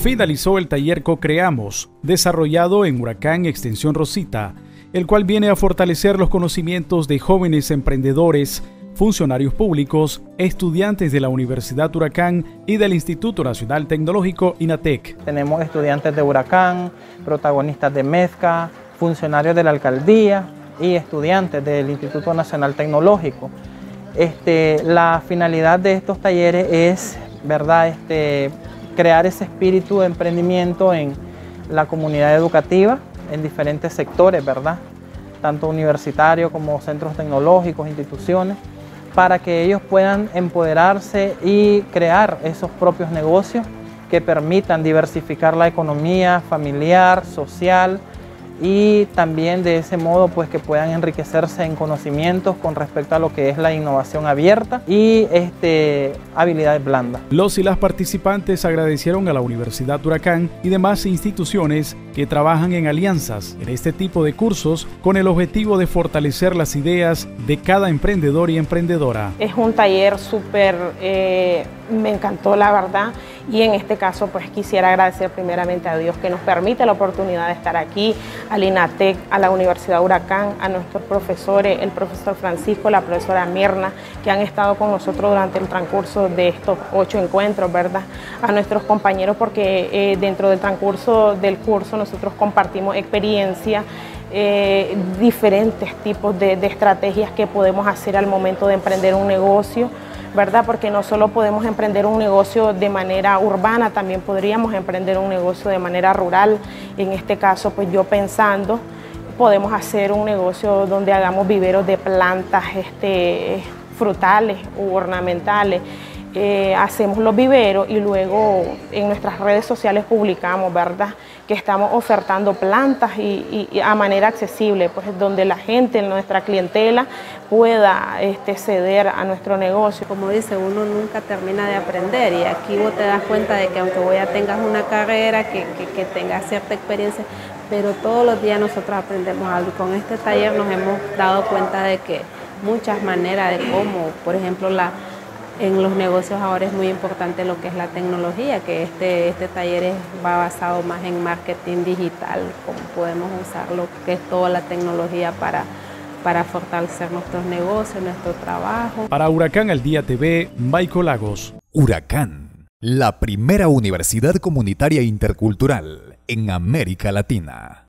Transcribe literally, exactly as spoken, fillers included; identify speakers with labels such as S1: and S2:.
S1: finalizó el taller Co-Creamos, desarrollado en Huracán Extensión Rosita, el cual viene a fortalecer los conocimientos de jóvenes emprendedores, funcionarios públicos, estudiantes de la Universidad Huracán y del Instituto Nacional Tecnológico INATEC.
S2: Tenemos estudiantes de Huracán, protagonistas de Mezca, funcionarios de la alcaldía y estudiantes del Instituto Nacional Tecnológico. Este, la finalidad de estos talleres es, ¿verdad?, este, crear ese espíritu de emprendimiento en la comunidad educativa, en diferentes sectores, ¿verdad?, tanto universitarios como centros tecnológicos, instituciones, para que ellos puedan empoderarse y crear esos propios negocios que permitan diversificar la economía familiar, social, y también de ese modo pues que puedan enriquecerse en conocimientos con respecto a lo que es la innovación abierta y este, habilidades blandas.
S1: Los y las participantes agradecieron a la Universidad Huracán y demás instituciones que trabajan en alianzas en este tipo de cursos con el objetivo de fortalecer las ideas de cada emprendedor y emprendedora.
S3: Es un taller súper, eh, me encantó la verdad, y en este caso pues quisiera agradecer primeramente a Dios que nos permite la oportunidad de estar aquí, al INATEC, a la Universidad Huracán, a nuestros profesores, el profesor Francisco, la profesora Mirna, que han estado con nosotros durante el transcurso de estos ocho encuentros, ¿verdad? A nuestros compañeros, porque eh, dentro del transcurso del curso nosotros compartimos experiencia, eh, diferentes tipos de, de estrategias que podemos hacer al momento de emprender un negocio, ¿verdad? Porque no solo podemos emprender un negocio de manera urbana, también podríamos emprender un negocio de manera rural. En este caso, pues yo pensando, podemos hacer un negocio donde hagamos viveros de plantas este, frutales u ornamentales. Eh, hacemos los viveros y luego en nuestras redes sociales publicamos, ¿verdad?, que estamos ofertando plantas y, y, y a manera accesible, pues donde la gente, nuestra clientela, pueda este, ceder a nuestro negocio.
S4: Como dice, uno nunca termina de aprender y aquí vos te das cuenta de que aunque vos ya tengas una carrera, que, que, que tengas cierta experiencia, pero todos los días nosotros aprendemos algo. Y con este taller nos hemos dado cuenta de que muchas maneras de cómo, por ejemplo, la en los negocios ahora es muy importante lo que es la tecnología, que este, este taller es, va basado más en marketing digital, cómo podemos usar lo que es toda la tecnología para, para fortalecer nuestros negocios, nuestro trabajo.
S1: Para Huracán al Día T V, Michael Lagos.
S5: Huracán, la primera universidad comunitaria intercultural en América Latina.